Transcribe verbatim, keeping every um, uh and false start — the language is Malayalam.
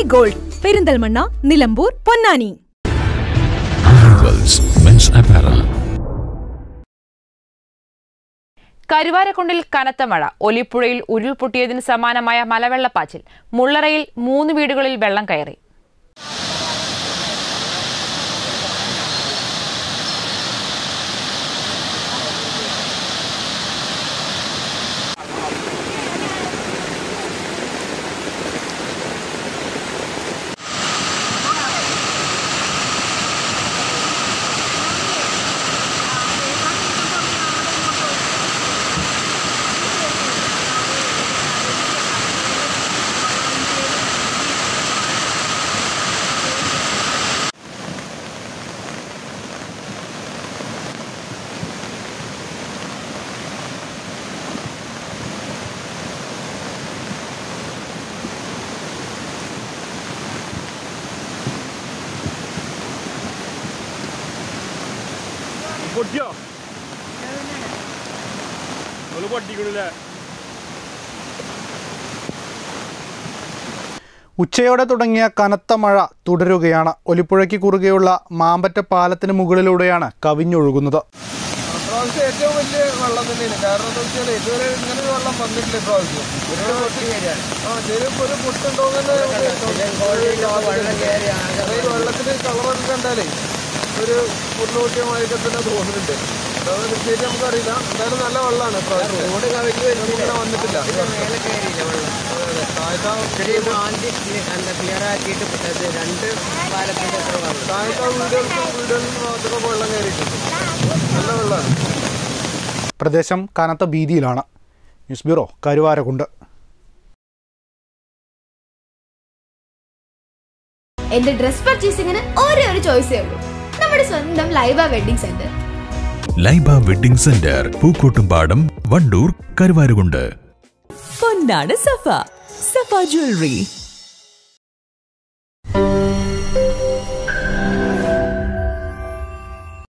Sky gold, Perinthalmanna, Nilambur, Ponnani. കരുവാരക്കുണ്ടിൽ കനത്ത മഴ, ഒലിപ്പുഴയിൽ ഉരുൾപൊട്ടിയതിന് സമാനമായ മലവെള്ളപ്പാച്ചിൽ. മുള്ളറയിൽ മൂന്ന് വീടുകളിൽ വെള്ളം കയറി. ഉച്ചയോടെ തുടങ്ങിയ കനത്ത മഴ തുടരുകയാണ്. ഒലിപ്പുഴയ്ക്ക് കുറുകെയുള്ള മാമ്പറ്റ പാലത്തിന് മുകളിലൂടെയാണ് കവിഞ്ഞൊഴുകുന്നത്. ഏറ്റവും വലിയ വെള്ളം തന്നെയാണ്. കാരണം എന്താ വെച്ചാൽ ഇതുവരെ ഇങ്ങനെ വെള്ളം വന്നിട്ടില്ല. ഇപ്രാവശ്യം ഒരു പൊട്ടുണ്ടോ വെള്ളത്തിന് കളറൊക്കെ കണ്ടാലേ ഒരു പൂർണ്ണൂട്യമായിട്ട് തന്നെ തോന്നുന്നുണ്ട്. അതായത് തീർച്ചയായിട്ടും നമുക്കറിയില്ല. എന്തായാലും നല്ല വെള്ളമാണ് ഇങ്ങനെ വന്നിട്ടില്ല. താഴത്തെ വീടുകൾക്കും വീടുകളിൽ മാത്രമൊക്കെ വെള്ളം കയറിയിട്ടുണ്ട്. നല്ല വെള്ളമാണ്. പ്രദേശം കനത്ത ഭീതിയിലാണ്. News bureau, Karuvarakundu. എന്റെ ഡ്രസ് പർച്ചേസിംഗിന് ഒരേ ഒരു ചോയ്സേ ഉള്ളൂ, നമ്മുടെ സ്വന്തം Laiba wedding centre. Laiba wedding centre, Pookkottumpadam, Wandoor, Karuvarakundu. പൊന്നാണ് സഫ. സഫ ജ്വല്ലറി.